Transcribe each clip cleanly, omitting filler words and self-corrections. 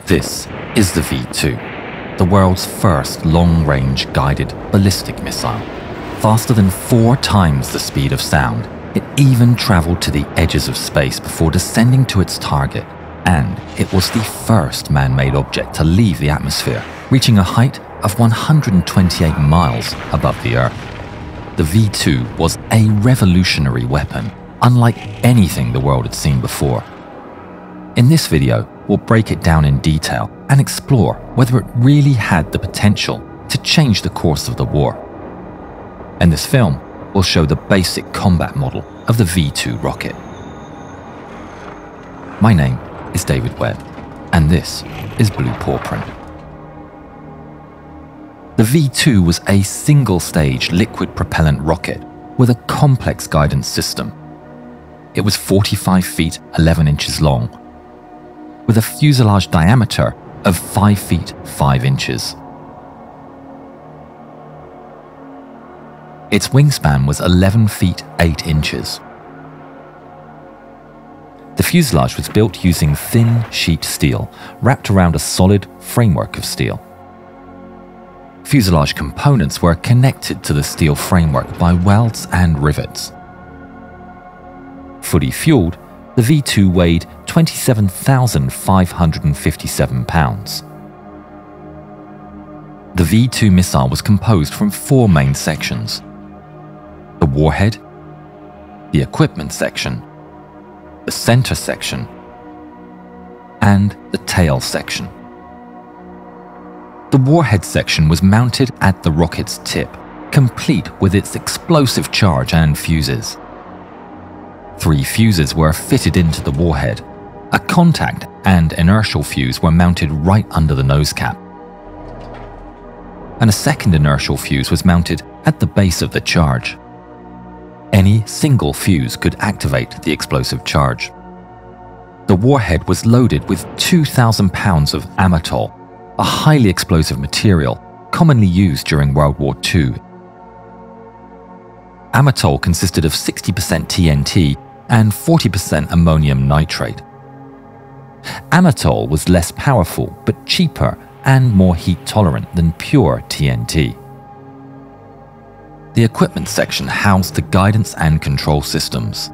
This is the V2, the world's first long-range guided ballistic missile. Faster than 4 times the speed of sound, it even travelled to the edges of space before descending to its target, and it was the first man-made object to leave the atmosphere, reaching a height of 128 miles above the Earth. The V2 was a revolutionary weapon, unlike anything the world had seen before. In this video, we'll break it down in detail and explore whether it really had the potential to change the course of the war. In this film, we'll show the basic combat model of the V2 rocket. My name is David Webb, and this is Blue Paw Print. The V2 was a single-stage liquid propellant rocket with a complex guidance system. It was 45 feet 11 inches long, with a fuselage diameter of 5 feet 5 inches. Its wingspan was 11 feet 8 inches. The fuselage was built using thin sheet steel wrapped around a solid framework of steel. Fuselage components were connected to the steel framework by welds and rivets. Fully fueled, the V2 weighed 27,557 pounds. The V2 missile was composed from 4 main sections: the warhead, the equipment section, the center section, and the tail section. The warhead section was mounted at the rocket's tip, complete with its explosive charge and fuses. 3 fuses were fitted into the warhead. A contact and inertial fuse were mounted right under the nose cap, and a second inertial fuse was mounted at the base of the charge. Any single fuse could activate the explosive charge. The warhead was loaded with 2,000 pounds of amatol, a highly explosive material commonly used during World War II. Amatol consisted of 60% TNT and 40% ammonium nitrate. Amatol was less powerful but cheaper and more heat tolerant than pure TNT. The equipment section housed the guidance and control systems.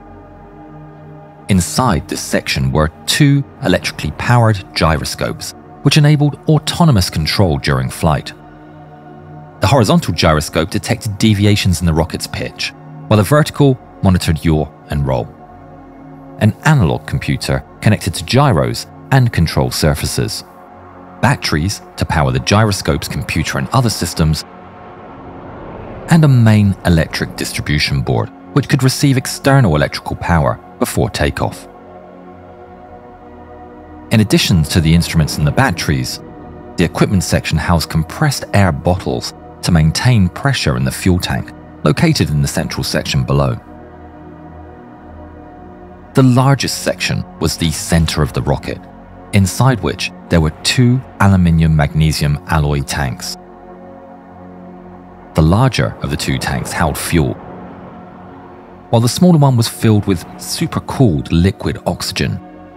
Inside this section were 2 electrically powered gyroscopes, which enabled autonomous control during flight. The horizontal gyroscope detected deviations in the rocket's pitch, while the vertical monitored yaw and roll. An analog computer connected to gyros and control surfaces, batteries to power the gyroscope's computer and other systems, and a main electric distribution board which could receive external electrical power before takeoff. In addition to the instruments and the batteries, the equipment section housed compressed air bottles to maintain pressure in the fuel tank, located in the central section below. The largest section was the center of the rocket, inside which there were 2 aluminium-magnesium alloy tanks. The larger of the 2 tanks held fuel, while the smaller one was filled with supercooled liquid oxygen.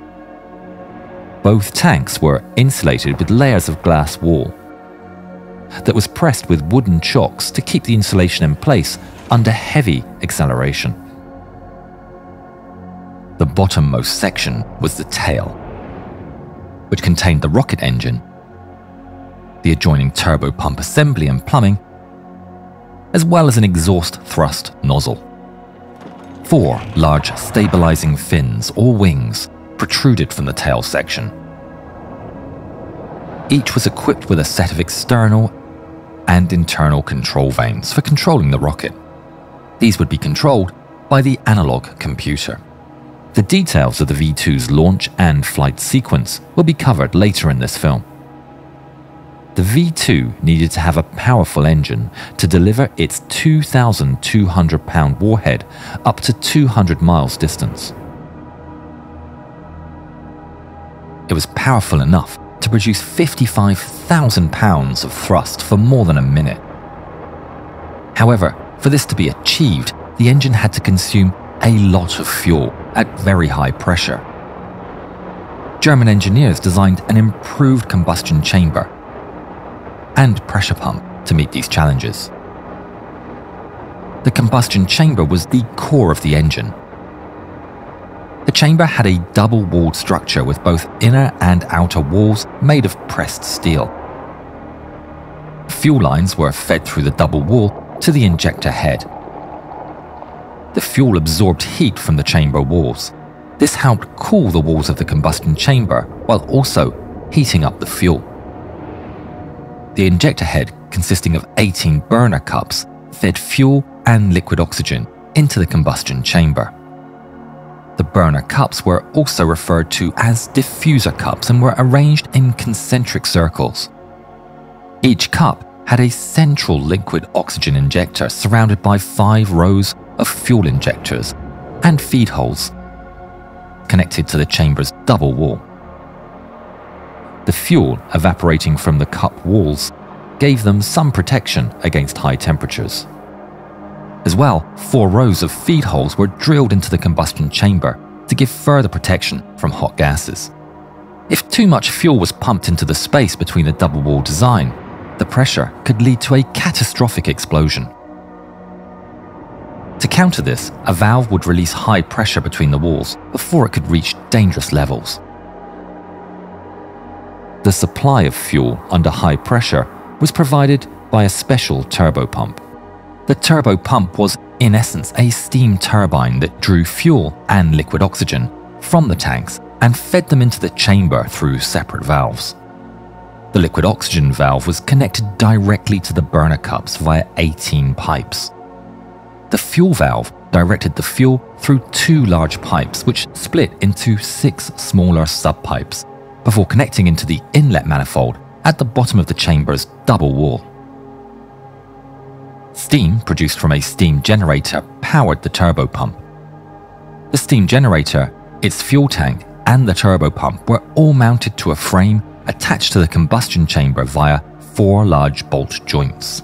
Both tanks were insulated with layers of glass wall that was pressed with wooden chocks to keep the insulation in place under heavy acceleration. The bottommost section was the tail, which contained the rocket engine, the adjoining turbo pump assembly and plumbing, as well as an exhaust thrust nozzle. 4 large stabilizing fins or wings protruded from the tail section. Each was equipped with a set of external and internal control vanes for controlling the rocket. These would be controlled by the analog computer. The details of the V2's launch and flight sequence will be covered later in this film. The V2 needed to have a powerful engine to deliver its 2,200-pound warhead up to 200 miles distance. It was powerful enough to produce 55,000 pounds of thrust for more than a minute. However, for this to be achieved, the engine had to consume a lot of fuel at very high pressure. German engineers designed an improved combustion chamber and pressure pump to meet these challenges. The combustion chamber was the core of the engine. The chamber had a double-walled structure with both inner and outer walls made of pressed steel. Fuel lines were fed through the double wall to the injector head. The fuel absorbed heat from the chamber walls. This helped cool the walls of the combustion chamber while also heating up the fuel. The injector head, consisting of 18 burner cups, fed fuel and liquid oxygen into the combustion chamber. The burner cups were also referred to as diffuser cups and were arranged in concentric circles. Each cup had a central liquid oxygen injector surrounded by 5 rows of fuel injectors and feed holes connected to the chamber's double wall. The fuel evaporating from the cup walls gave them some protection against high temperatures. As well, 4 rows of feed holes were drilled into the combustion chamber to give further protection from hot gases. If too much fuel was pumped into the space between the double wall design, the pressure could lead to a catastrophic explosion. To counter this, a valve would release high pressure between the walls before it could reach dangerous levels. The supply of fuel under high pressure was provided by a special turbo pump. The turbo pump was, in essence, a steam turbine that drew fuel and liquid oxygen from the tanks and fed them into the chamber through separate valves. The liquid oxygen valve was connected directly to the burner cups via 18 pipes. The fuel valve directed the fuel through 2 large pipes which split into 6 smaller sub-pipes before connecting into the inlet manifold at the bottom of the chamber's double wall. Steam produced from a steam generator powered the turbo pump. The steam generator, its fuel tank, and the turbo pump were all mounted to a frame attached to the combustion chamber via 4 large bolt joints.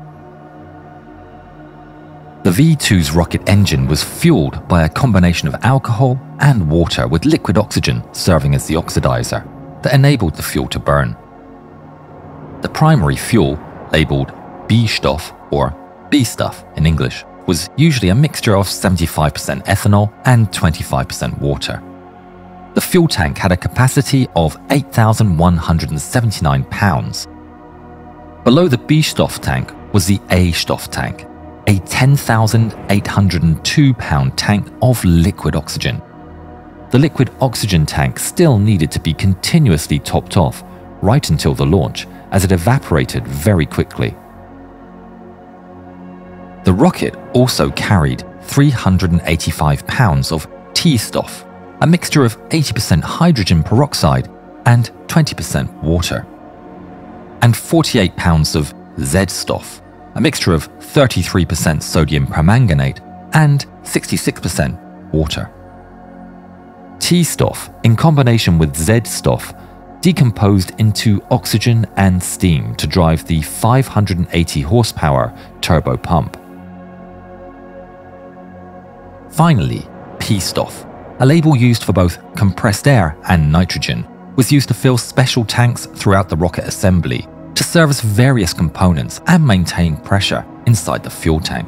The V2's rocket engine was fueled by a combination of alcohol and water with liquid oxygen serving as the oxidizer that enabled the fuel to burn. The primary fuel, labelled B-Stoff or B-Stuff in English, was usually a mixture of 75% ethanol and 25% water. The fuel tank had a capacity of 8,179 pounds. Below the B-Stoff tank was the A-Stoff tank, a 10,802 pound tank of liquid oxygen. The liquid oxygen tank still needed to be continuously topped off right until the launch, as it evaporated very quickly. The rocket also carried 385 pounds of T-Stoff, a mixture of 80% hydrogen peroxide and 20% water, and 48 pounds of Z-Stoff, a mixture of 33% sodium permanganate and 66% water. T-Stoff, in combination with Z-Stoff, decomposed into oxygen and steam to drive the 580 horsepower turbo pump. Finally, P-Stoff, a label used for both compressed air and nitrogen, was used to fill special tanks throughout the rocket assembly to service various components and maintain pressure inside the fuel tank.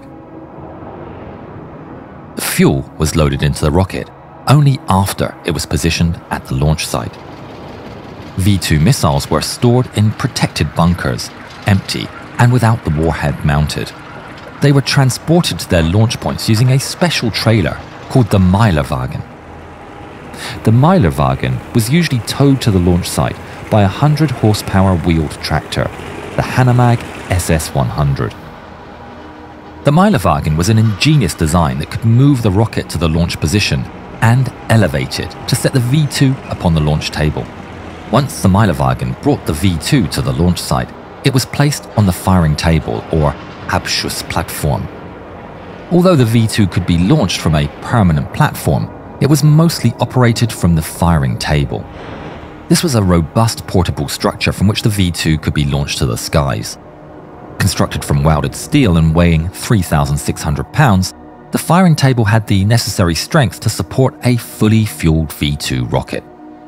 The fuel was loaded into the rocket only after it was positioned at the launch site. V2 missiles were stored in protected bunkers, empty and without the warhead mounted. They were transported to their launch points using a special trailer called the Meilerwagen. The Meilerwagen was usually towed to the launch site by a 100 horsepower wheeled tractor, the Hanomag SS-100. The Meilerwagen was an ingenious design that could move the rocket to the launch position and elevate it to set the V2 upon the launch table. Once the Meilerwagen brought the V2 to the launch site, it was placed on the firing table or Abschussplattform. Although the V2 could be launched from a permanent platform, it was mostly operated from the firing table. This was a robust portable structure from which the V2 could be launched to the skies. Constructed from welded steel and weighing 3,600 pounds, the firing table had the necessary strength to support a fully fueled V2 rocket.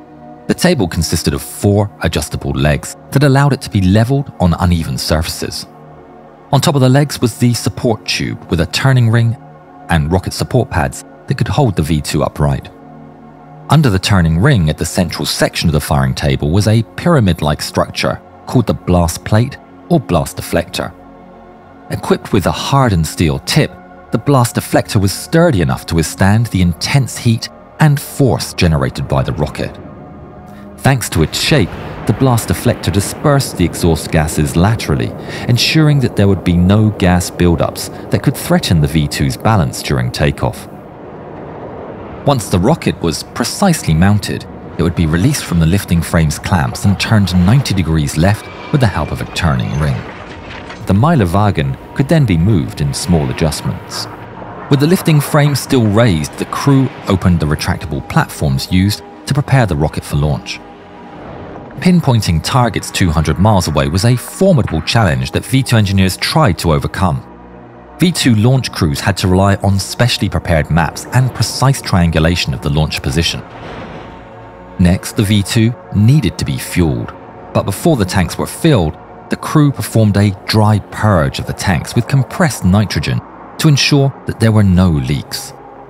The table consisted of 4 adjustable legs that allowed it to be leveled on uneven surfaces. On top of the legs was the support tube with a turning ring and rocket support pads that could hold the V2 upright. Under the turning ring at the central section of the firing table was a pyramid-like structure called the blast plate or blast deflector. Equipped with a hardened steel tip, the blast deflector was sturdy enough to withstand the intense heat and force generated by the rocket. Thanks to its shape, the blast deflector dispersed the exhaust gases laterally, ensuring that there would be no gas buildups that could threaten the V2's balance during takeoff. Once the rocket was precisely mounted, it would be released from the lifting frame's clamps and turned 90 degrees left with the help of a turning ring. The Milewagen could then be moved in small adjustments. With the lifting frame still raised, the crew opened the retractable platforms used to prepare the rocket for launch. Pinpointing targets 200 miles away was a formidable challenge that V2 engineers tried to overcome. V2 launch crews had to rely on specially prepared maps and precise triangulation of the launch position. Next, the V2 needed to be fueled, but before the tanks were filled, the crew performed a dry purge of the tanks with compressed nitrogen to ensure that there were no leaks.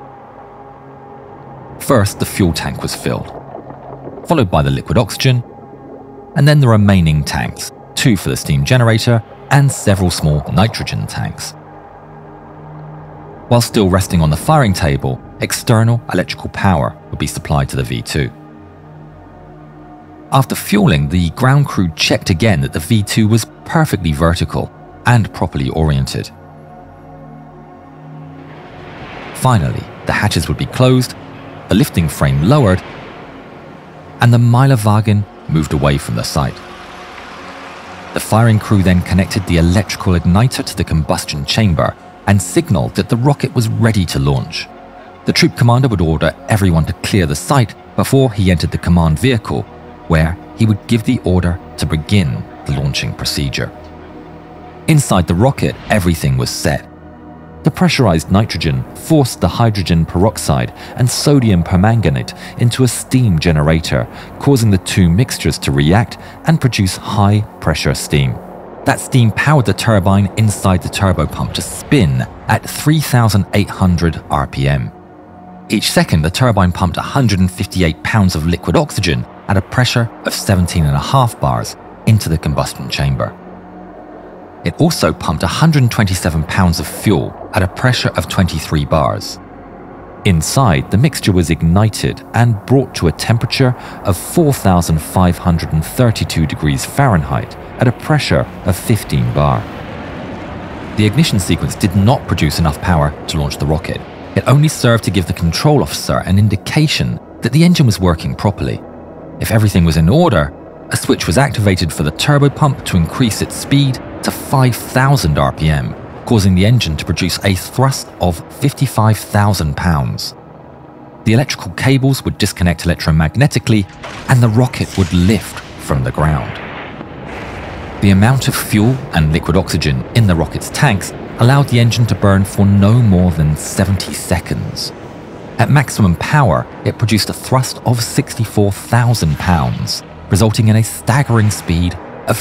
First, the fuel tank was filled, followed by the liquid oxygen, and then the remaining tanks, 2 for the steam generator and several small nitrogen tanks. While still resting on the firing table, external electrical power would be supplied to the V2. After fueling, the ground crew checked again that the V2 was perfectly vertical and properly oriented. Finally, the hatches would be closed, the lifting frame lowered, and the Milewagen moved away from the site. The firing crew then connected the electrical igniter to the combustion chamber and signaled that the rocket was ready to launch. The troop commander would order everyone to clear the site before he entered the command vehicle, where he would give the order to begin the launching procedure. Inside the rocket, everything was set. The pressurized nitrogen forced the hydrogen peroxide and sodium permanganate into a steam generator, causing the 2 mixtures to react and produce high-pressure steam. That steam powered the turbine inside the turbopump to spin at 3,800 RPM. Each second, the turbine pumped 158 pounds of liquid oxygen at a pressure of 17.5 bars into the combustion chamber. It also pumped 127 pounds of fuel at a pressure of 23 bars. Inside, the mixture was ignited and brought to a temperature of 4,532 degrees Fahrenheit at a pressure of 15 bar. The ignition sequence did not produce enough power to launch the rocket. It only served to give the control officer an indication that the engine was working properly. If everything was in order, a switch was activated for the turbopump to increase its speed to 5,000 RPM, causing the engine to produce a thrust of 55,000 pounds. The electrical cables would disconnect electromagnetically and the rocket would lift from the ground. The amount of fuel and liquid oxygen in the rocket's tanks allowed the engine to burn for no more than 70 seconds. At maximum power, it produced a thrust of 64,000 pounds, resulting in a staggering speed of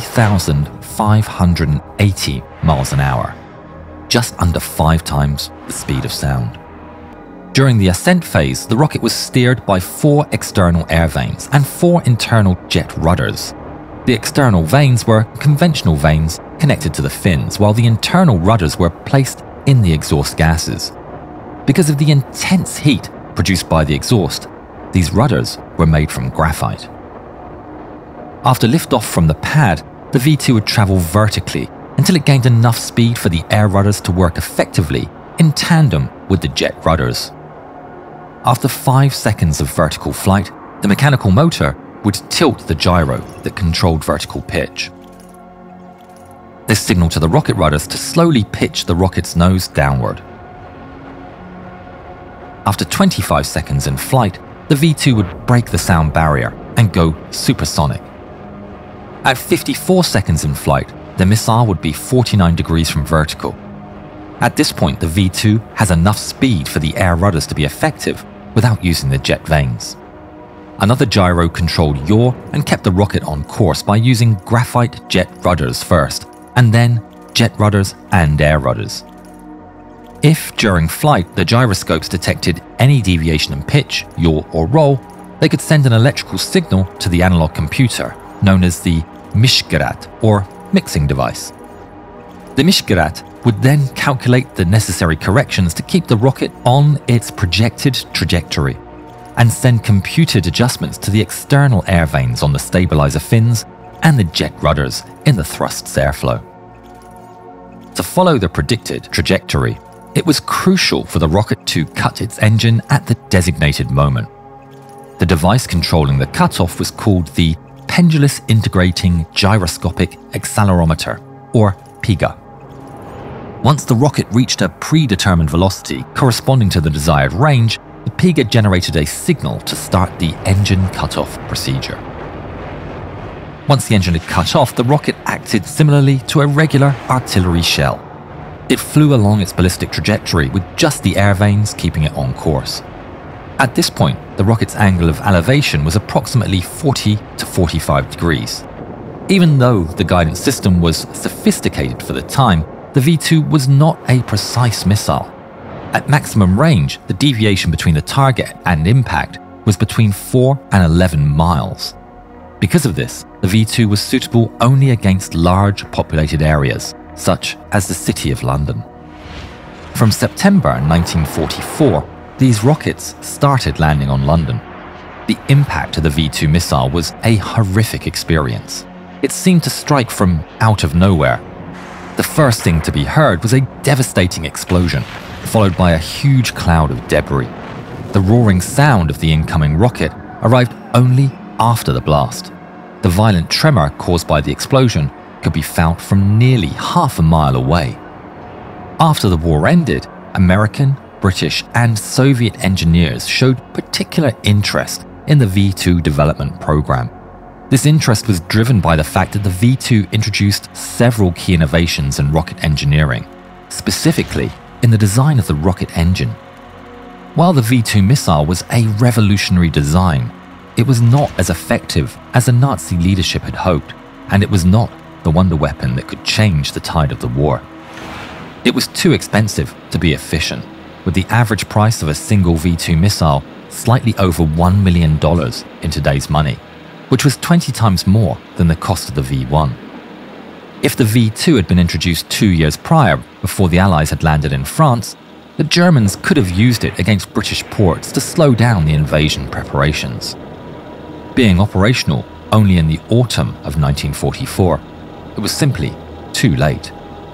3,580 miles an hour, just under 5 times the speed of sound. During the ascent phase, the rocket was steered by 4 external air vanes and 4 internal jet rudders. The external vanes were conventional vanes connected to the fins, while the internal rudders were placed in the exhaust gases. Because of the intense heat produced by the exhaust, these rudders were made from graphite. After liftoff from the pad, the V2 would travel vertically until it gained enough speed for the air rudders to work effectively in tandem with the jet rudders. After 5 seconds of vertical flight, the mechanical motor would tilt the gyro that controlled vertical pitch. This signaled to the rocket rudders to slowly pitch the rocket's nose downward. After 25 seconds in flight, the V2 would break the sound barrier and go supersonic. At 54 seconds in flight, the missile would be 49 degrees from vertical. At this point, the V2 has enough speed for the air rudders to be effective without using the jet vanes. Another gyro controlled yaw and kept the rocket on course by using graphite jet rudders first, and then jet rudders and air rudders. If, during flight, the gyroscopes detected any deviation in pitch, yaw or roll, they could send an electrical signal to the analog computer, known as the mishgerat, or mixing device. The mishgerat would then calculate the necessary corrections to keep the rocket on its projected trajectory, and send computed adjustments to the external air vanes on the stabilizer fins and the jet rudders in the thrust's airflow. To follow the predicted trajectory, it was crucial for the rocket to cut its engine at the designated moment. The device controlling the cutoff was called the Pendulous Integrating Gyroscopic Accelerometer, or PIGA. Once the rocket reached a predetermined velocity corresponding to the desired range, the PIGA generated a signal to start the engine cutoff procedure. Once the engine had cut off, the rocket acted similarly to a regular artillery shell. It flew along its ballistic trajectory with just the air vanes keeping it on course. At this point, the rocket's angle of elevation was approximately 40 to 45 degrees. Even though the guidance system was sophisticated for the time, the V-2 was not a precise missile. At maximum range, the deviation between the target and impact was between 4 and 11 miles. Because of this, the V-2 was suitable only against large populated areas, such as the City of London. From September 1944, these rockets started landing on London. The impact of the V-2 missile was a horrific experience. It seemed to strike from out of nowhere. The first thing to be heard was a devastating explosion, followed by a huge cloud of debris. The roaring sound of the incoming rocket arrived only after the blast. The violent tremor caused by the explosion could be felt from nearly half a mile away. After the war ended, American, British, and Soviet engineers showed particular interest in the V-2 development program. This interest was driven by the fact that the V-2 introduced several key innovations in rocket engineering, specifically in the design of the rocket engine. While the V-2 missile was a revolutionary design, it was not as effective as the Nazi leadership had hoped, and it was not the wonder weapon that could change the tide of the war. It was too expensive to be efficient, with the average price of a single V-2 missile slightly over $1 million in today's money, which was 20 times more than the cost of the V-1. If the V-2 had been introduced 2 years prior, before the Allies had landed in France, the Germans could have used it against British ports to slow down the invasion preparations. Being operational only in the autumn of 1944, it was simply too late.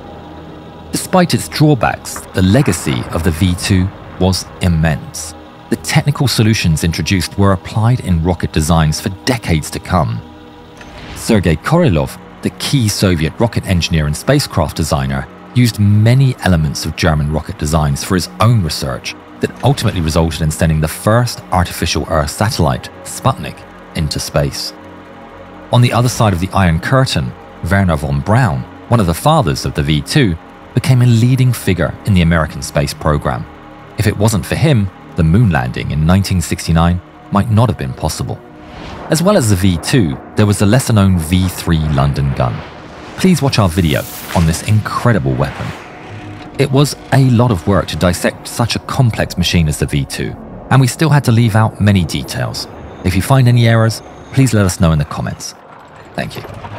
Despite its drawbacks, the legacy of the V-2 was immense. The technical solutions introduced were applied in rocket designs for decades to come. Sergei Korolev, the key Soviet rocket engineer and spacecraft designer, used many elements of German rocket designs for his own research that ultimately resulted in sending the first artificial Earth satellite, Sputnik, into space. On the other side of the Iron Curtain, Wernher von Braun, one of the fathers of the V-2, became a leading figure in the American space program. If it wasn't for him, the moon landing in 1969 might not have been possible. As well as the V-2, there was the lesser-known V-3 London gun. Please watch our video on this incredible weapon. It was a lot of work to dissect such a complex machine as the V-2, and we still had to leave out many details. If you find any errors, please let us know in the comments. Thank you.